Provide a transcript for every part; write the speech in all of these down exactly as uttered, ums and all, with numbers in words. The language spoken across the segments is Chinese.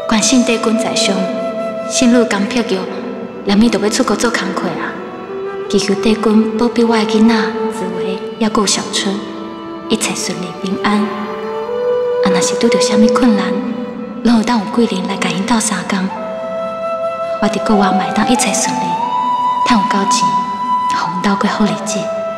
关心帝君在上，心女刚辟药，连咪就要出国做工课啊！祈求帝君保庇我的囡仔紫薇，也顾小春，一切顺利平安。啊，若是拄着啥物困难，拢有当有贵人来甲因斗相共。我伫国外嘛会当一切顺利，趁有够钱，互阮斗过好日子。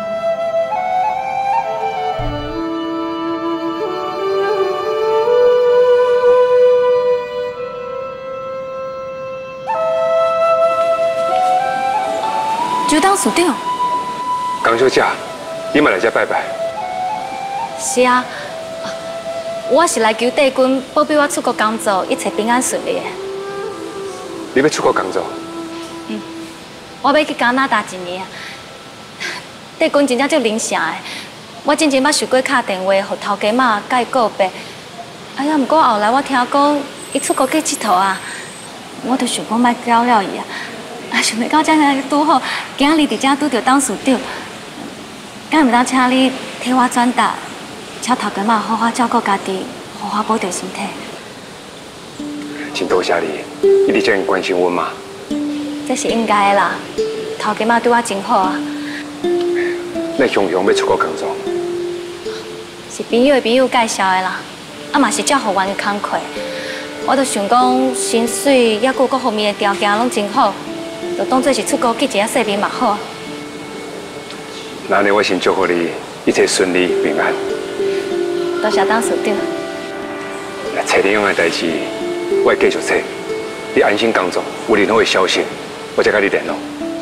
就当署长， 江小姐，你嘛来这拜拜？ 是啊，我是来求帝君保庇我出国工作，一切平安顺利的。 你要出国工作？ 嗯，我要去加拿大一年。帝君真正足灵性的，我之前捌想过打电话，互头家妈甲伊告白。哎呀，不过后来我听讲伊出国去佚佗啊，我就想讲莫搅了伊啊。 啊，想要到这样拄好，今日伫这拄着当署长，敢毋当请你替我转达，请头家妈好好照顾家己，好好保重身体。 真多谢你，你直这样关心阮嘛。 这是应该的啦，头家妈对我真好啊。 咱雄雄要出国工作， 是朋友的朋友介绍的啦，啊嘛是照互阮的工课。我就想讲薪水也有各方面的条件拢真好。 就当做是出国去一下说明嘛好。 那呢，我先祝福你一切顺利平安。 多谢当署长。 找你用的代志，我会继续找。你安心工作，有任何的消息，我再跟你联络。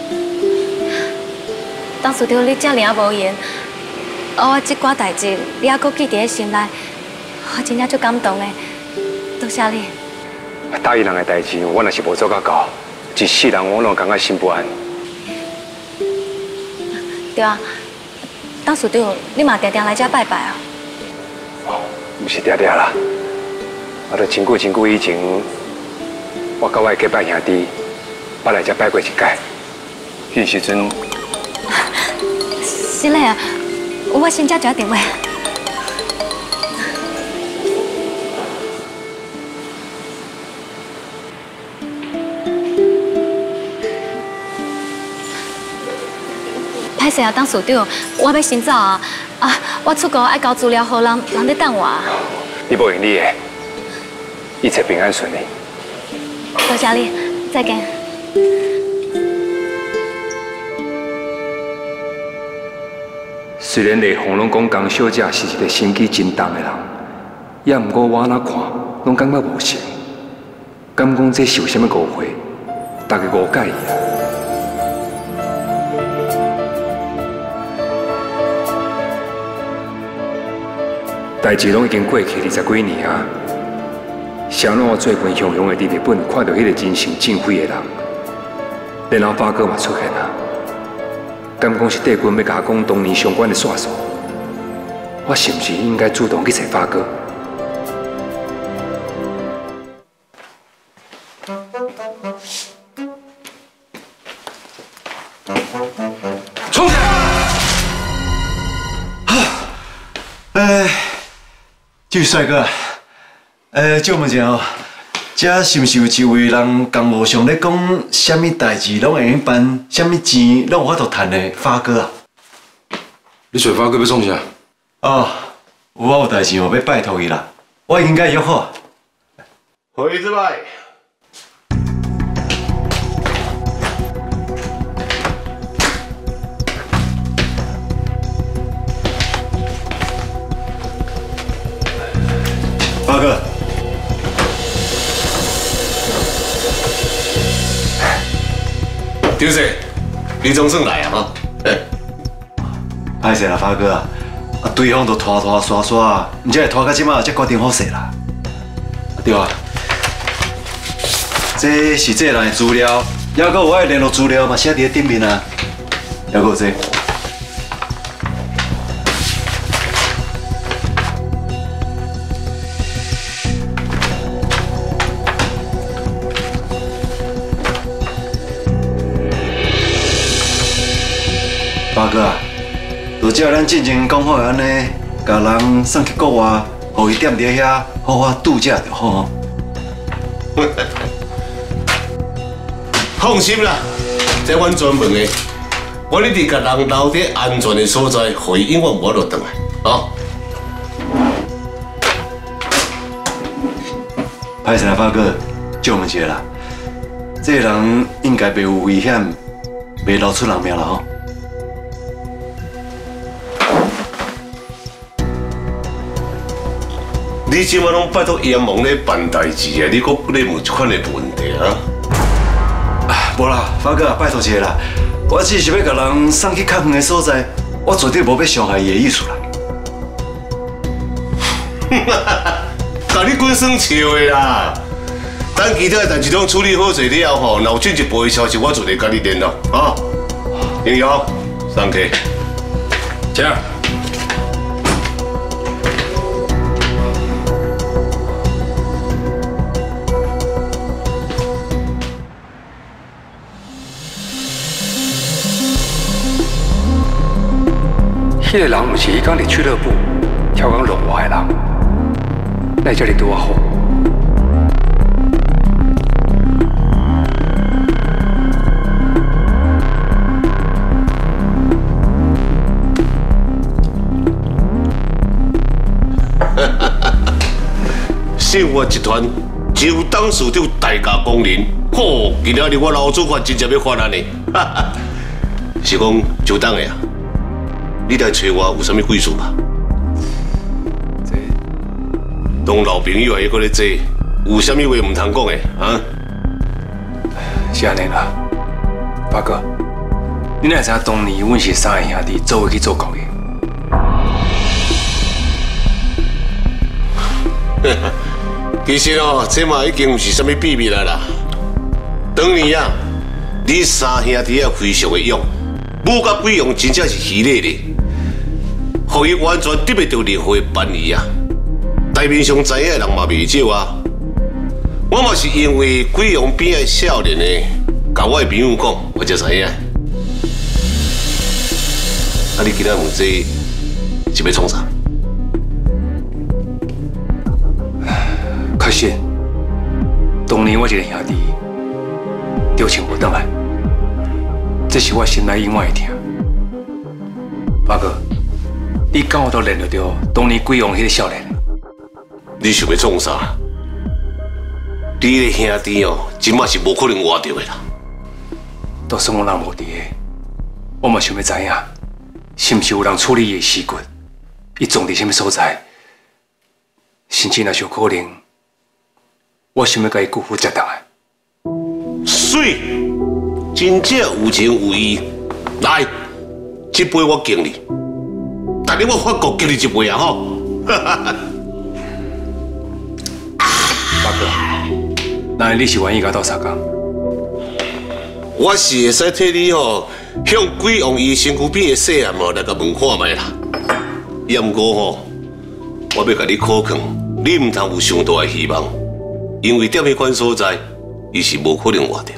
当署长，你这尔啊无言，啊，我这寡代志你还阁记伫心内，我真正足感动的。多谢你。 答应人的代志，我若是无做到到。 一世人我拢感觉心不安。 对啊，当署长，你嘛常常来这拜拜啊？ 哦，不是常常啦，啊，都真久真久以前，我甲我的结拜兄弟，捌来这拜过一届。迄时阵， 是嘞啊，我先接一个电话。 歹势啊，当署长，我要先走啊！啊，我出国爱交资料，好人人咧等我。 你无用你的，一切平安顺利。 多谢你，再见。 虽然雷锋拢讲江小姐是一个心机真重的人，也毋过我哪看，拢感觉无成。敢讲这是有啥物误会？大家误解伊啊！ 代志拢已经过去二十几年啊！谁让我最近雄雄的伫日本看到迄个人形正匪的人，然后发哥嘛出现啊！敢讲是帝君要甲我讲当年相关的线索？我是毋是应该主动去找发哥？ 冲起来！哎。 这位帅哥，呃，借问一下哦，这是不是有一位人工务上咧讲，什么代志拢会用办，什么钱拢有法度赚的发哥啊？ 你找发哥要创啥？ 哦，我有代志哦，要拜托伊啦，我已经甲伊约好。回之拜。发哥， 丢谁？你总算来啊嘛！ 歹势啦，发哥啊，啊对方都拖拖刷刷，唔知会拖到即马才决定好势啦。对啊，这是这人的资料，还有我的联络资料嘛写伫咧顶面啊，还有这。 发哥啊，就照咱之前讲好的安尼，甲人送去国外，互伊踮伫遐好好度假就好。 放心啦，这阮专门的，我一直甲人留伫安全的所在，互伊永远无落倒来，哦。 歹势啦，发哥，借问一下啦，这个人应该袂有危险，袂流出人命啦吼。 你即马拢拜托阎王咧办代志啊，你搁咧问这款的问题啊？ 无啦，发哥啊，拜托一下啦，我只是要甲人送去较远的所在，我绝对无要伤害伊的意思啦。 甲你滚算笑的啦！等其他的代志拢处理好势了后，若有进一步的消息，我就会甲你联络啊。英雄，上去。 请。迄个人毋是迄天伫俱乐部跳港落活的人，来这里对我好。 信华集团就董事长大驾光临，吼！今仔日我老主管真正要发难呢，是讲就当的啊。你来找我有啥物贵事吧？ 这当老朋友还搁咧坐，有啥物话唔通讲的啊？ 是安尼啦，八哥，你哪会知当年阮是三个兄弟做伙去做工的？ 其实哦，这嘛已经唔是啥物秘密啦啦。当年啊，你三兄弟啊非常的勇，武甲贵阳真正是虚礼咧。互伊完全得袂到任何的便宜啊！台面上知影的人嘛袂少啊。我嘛是因为贵阳边的少年呢，甲我的朋友讲，我才知影。啊，你今仔问这是要创啥？ 确实，当年我一个兄弟着请无倒来，这是我心内永远会听。八哥。你敢有都联络到当年贵阳迄个少年？ 你想要创啥？你迄个兄弟哦，真嘛是无可能活着的啦。 都算我人无伫个，我嘛想要知影，是毋是有人处理伊的尸骨？伊葬伫什么所在？甚至若是有可能，我想要甲伊辜负接档的。 水，真正有情有义。来，这杯我敬你。但你我法国给你一杯啊吼！ 八哥，那你是愿意甲斗相共？ 我是会使替你吼，向贵阳医身躯边的细汉哦来甲问看卖啦。也毋过吼，我要甲你考劝，你毋通有上大的希望，因为踮迄款所在，伊是无可能活着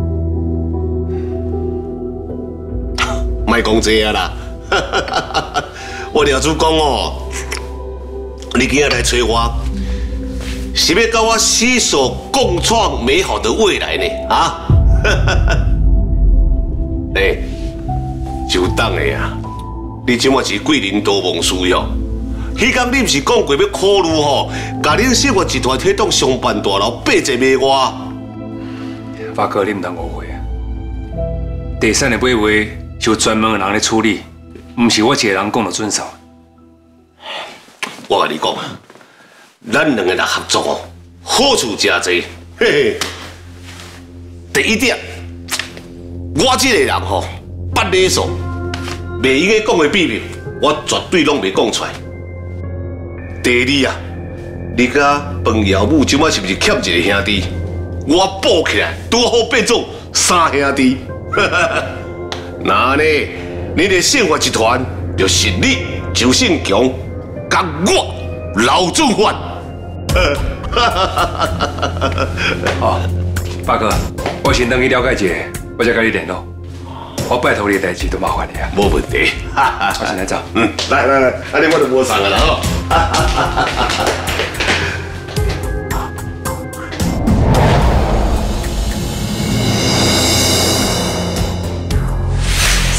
的。莫讲这啊啦！我廖主讲哦，你今日来找我，是要跟我携手共创美好的未来呢？啊！哎，就当的啊！你即马是桂林多梦需要，迄天你毋是讲过要考虑吼，甲恁信华集团推动商办大楼八折卖我？ 八哥，你毋通误会啊！地产的买卖是有专门的人咧处理。唔是我一个人讲就准数。 我甲你讲啊，咱两个人合作哦，好处真多。嘿嘿，第一点，我这个人吼不礼数，袂应该讲的秘密，我绝对拢袂讲出来。第二啊，你甲彭瑶母即摆是不是欠一个兄弟？我补起来，拄好变做三兄弟。那呢？你的信华集团就是你周信强，甲我老总管。 好，八哥，我先等你了解一下，我再跟你联络。我拜托你的代志都麻烦你啊。 没问题。 我先来走。 嗯，来来来，安尼我就无送了啦吼。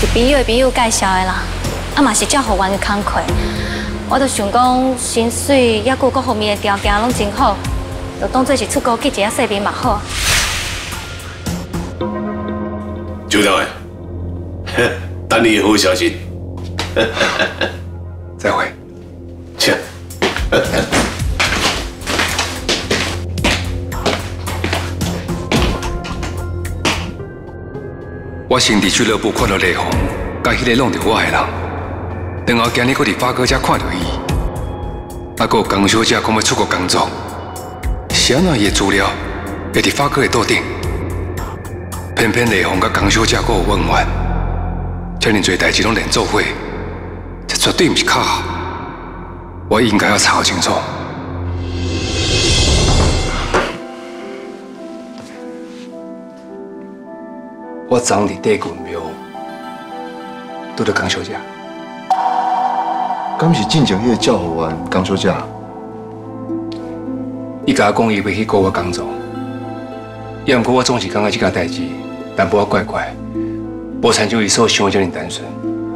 朋友的朋友介绍的啦，啊嘛是照好玩的工课。我就想讲，薪水还有各方面的条件拢真好，就当做是出国去一下说明嘛好。 就这样，等你好消息。 再会。 请。 我先伫俱乐部看到雷锋，甲迄个弄着我的人，然后今日搁伫发哥家看到伊，啊，搁有江小姐讲要出国工作，是安怎伊的资料会伫发哥的桌顶？偏偏雷锋甲江小姐搁有恩怨，遮尔多代志拢连做伙，这绝对毋是较好。我应该要查清楚。我昨日地群庙拄到江小姐， 敢是进前迄个教务员江小姐？ 伊甲我讲伊要去国外工作，也毋过我总是感觉这件代志淡薄仔怪怪，无亲像伊所想的遮尔单纯。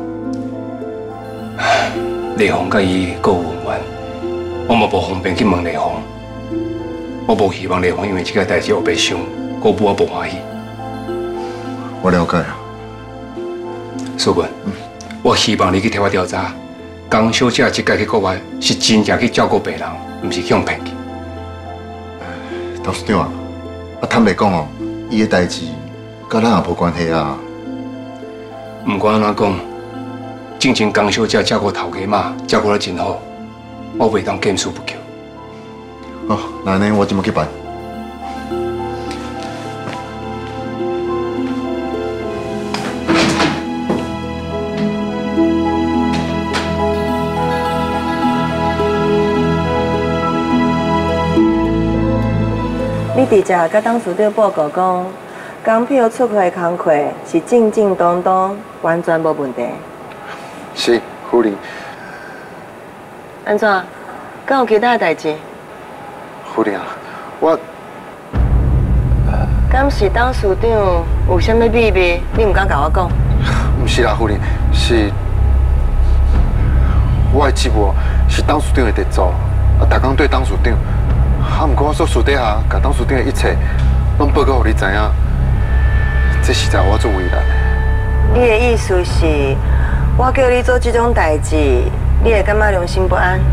雷锋甲伊各有恩怨，我嘛无方便去问雷锋，我无希望雷锋因为这件代志后白想，搁母我无欢喜。 我了解啊， 苏文，嗯、我希望你去替我调查，江小姐这届去国外是真正去照顾病人，毋是去用骗去。 董事长啊，啊坦白讲哦，伊的代志甲咱也无关系啊。 毋管安怎讲，进前江小姐照顾头家嘛，照顾得真好，我袂当见死不救。 好，那安尼我怎么去办？ 你直接甲董事长报告讲，港票出去的工课是正正当当，完全无问题。 是，夫人。 安怎？敢有其他代志？ 夫人啊，我敢是董事长有啥物秘密，你唔敢甲我讲？ 唔是啦，夫人，是我的职务是董事长的特助，啊，逐工对董事长。啊，毋过我做私底下，甲董事长的一切拢报告互你知影，这实在我做为难的。 你的意思是，我叫你做这种代志，你会感觉良心不安？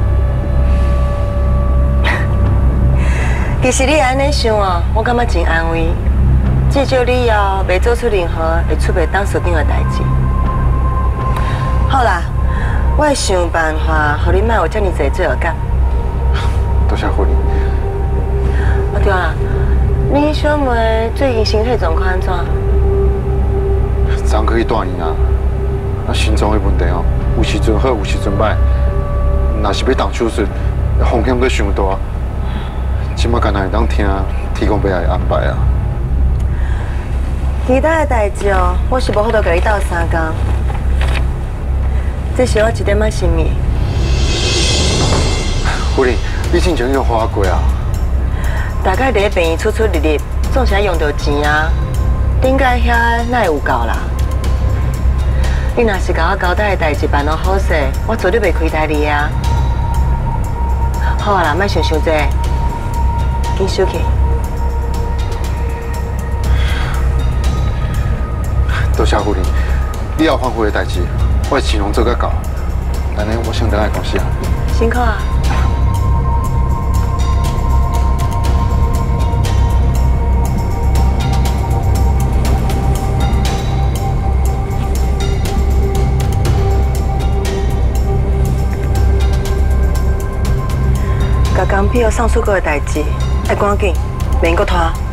其实你安尼想哦，我感觉真安慰，至少你后袂做出任何会触犯董事长的代志。好啦，我会想办法，互你莫有遮尔侪罪恶感。 多谢夫人。 啊对啊，你小妹最近身体状况安怎？ 昨可以住院啊，啊心脏的问题哦，有时阵好，有时阵歹。若是要动手术，风险阁伤大。即马干那会当听提供要来安排啊。 其他的代志哦，我是无法度甲你斗相共。这是我一点仔心意。 夫人。你之前有花过啊？ 大概伫病院出出入入，总是爱用到钱啊。顶届遐哪会有够啦？你若是甲我交代的代志办得好势，我绝对袂亏待你啊。好啊啦，莫想伤济，紧收起。 多谢夫人，你要反悔的代志，我会尽量做甲到。安尼我先回来公司啊。 辛苦啊。甲工票送出国的代志，要赶紧，免阁拖。